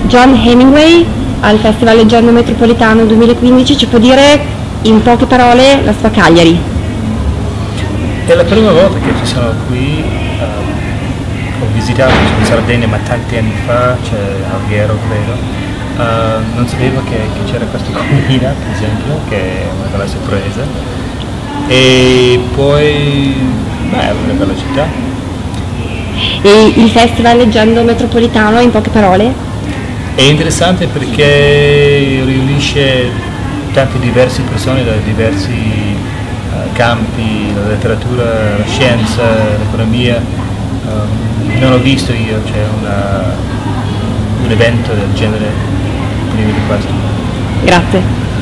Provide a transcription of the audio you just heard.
John Hemingway al Festival Leggendo Metropolitano 2015, ci può dire in poche parole la sua Cagliari? È la prima volta che ci sono qui, ho visitato in Sardegna ma tanti anni fa, c'è Alghero credo, non sapevo che c'era questa collina per esempio, che è una bella sorpresa, e poi è una bella città. E il Festival Leggendo Metropolitano in poche parole? È interessante perché riunisce tante diverse persone da diversi campi, la letteratura, la scienza, l'economia. Non ho visto io, c'è un evento del genere prima di questo. Grazie.